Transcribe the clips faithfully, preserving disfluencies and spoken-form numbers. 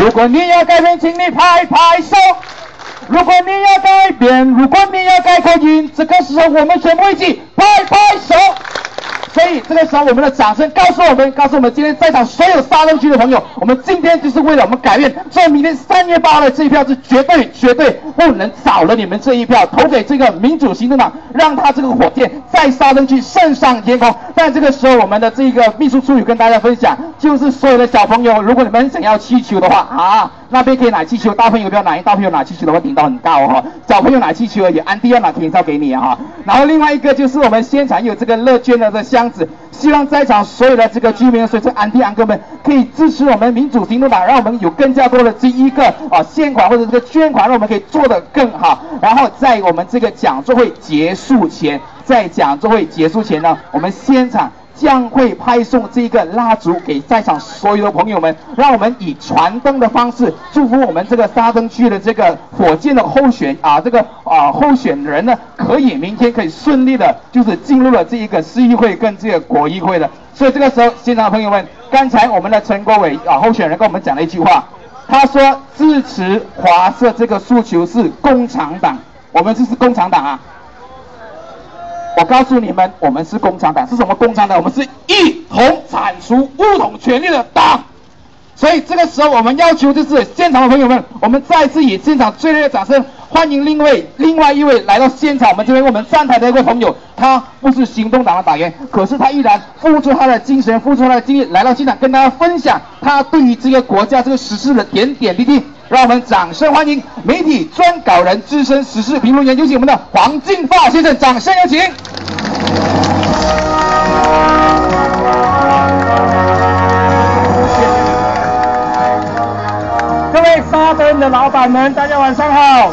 如果你要改变，请你拍拍手。如果你要改变，如果你要改口音，这个时候我们全部一起拍拍手。所以这个时候，我们的掌声告诉我们，告诉我们今天在场所有沙登区的朋友，我们今天就是为了我们改变，所以明天三月八号的这一票是绝对绝对不能少了你们这一票，投给这个民主行动党，让他这个火箭在沙登区升上天空。但这个时候，我们的这个秘书处有跟大家分享，就是所有的小朋友，如果你们想要气球的话啊，那边可以拿气球，大朋友不要拿，大朋友拿气球的话顶到很高哈、哦，小朋友拿气球而已，安迪要拿甜皂给你啊。然后另外一个就是我们现场有这个乐捐的的箱子，希望在场所有的这个居民，所以这安迪安哥们可以支持我们民主行动党，让我们有更加多的这一个啊献款或者这个捐款，让我们可以做得更好。然后在我们这个讲座会结束前，在讲座会结束前呢，我们现场将会派送这个蜡烛给在场所有的朋友们，让我们以传灯的方式祝福我们这个沙登区的这个火箭的候选啊，这个啊候选人呢，可以明天可以顺利的，就是进入了这一个市议会跟这个国议会的。所以这个时候，现场的朋友们，刚才我们的陈国伟啊候选人跟我们讲了一句话，他说支持华社这个诉求是共产党，我们这是共产党啊。我告诉你们，我们是共产党，是什么共产党？我们是一同铲除巫统权力的党。所以这个时候，我们要求就是现场的朋友们，我们再次以现场最热烈的掌声欢迎另外另外一位来到现场，我们这边为我们站台的一位朋友，他不是行动党的党员，可是他依然付出他的精神，付出他的精力来到现场，跟大家分享他对于这个国家这个时事的点点滴滴。让我们掌声欢迎媒体专稿人、资深时事评论员，有请我们的黄进发先生，掌声有请。 各位沙登的老板们，大家晚上好。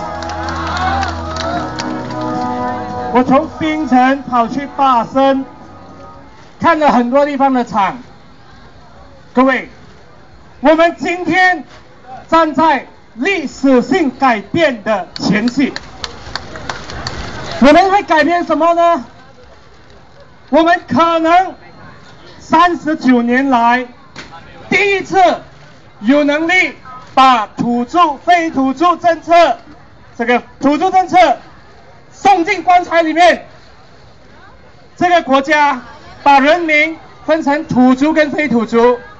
我从槟城跑去大生，看了很多地方的场。各位，我们今天站在历史性改变的前夕，我们会改变什么呢？我们可能三十九年来第一次有能力把土著非土著政策，这个土著政策送进棺材里面。这个国家把人民分成土著跟非土著。